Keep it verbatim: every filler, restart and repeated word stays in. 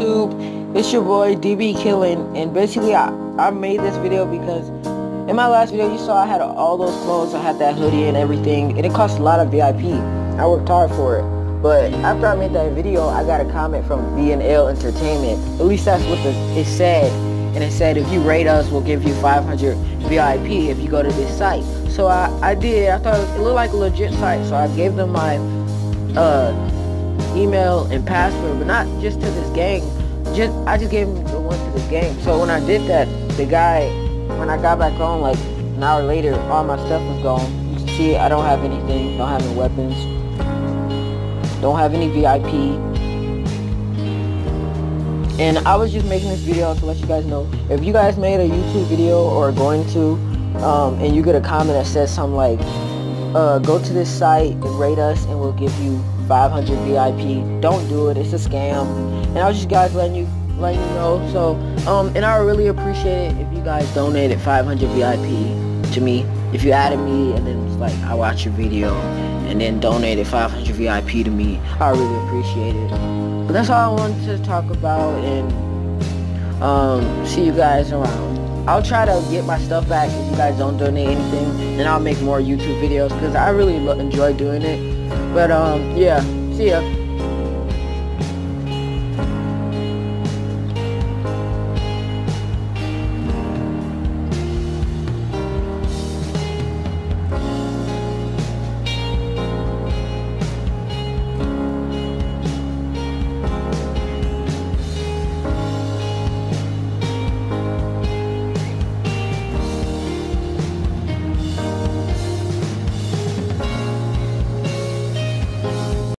YouTube? It's your boy D B Killing, and basically I, I made this video because in my last video you saw I had all those clothes. I had that hoodie and everything, and it cost a lot of V I P. I worked hard for it. But after I made that video, I got a comment from B N L Entertainment. At least that's what the, it said. And it said, if you rate us, we'll give you five hundred V I P if you go to this site. So I, I did. I thought it looked like a legit site. So I gave them my uh, email and password, but not just to this gang. Just I just gave them the one to this gang. So when I did that, the guy, when I got back home, like an hour later, all my stuff was gone. You can see I don't have anything. Don't have any weapons. Don't have any V I P. And I was just making this video to let you guys know, if you guys made a YouTube video or are going to, um, and you get a comment that says something like, uh, go to this site and rate us and we'll give you five hundred V I P. Don't do it. It's a scam. And I was just guys letting you letting you know. So, um, and I would really appreciate it if you guys donated five hundred V I P to me. If you added me and then it's like, I watch your video and then donated five hundred V I P to me, I really appreciate it. But that's all I wanted to talk about, and um, see you guys around. I'll try to get my stuff back if you guys don't donate anything, and I'll make more YouTube videos because I really enjoy doing it. But um, yeah, see ya.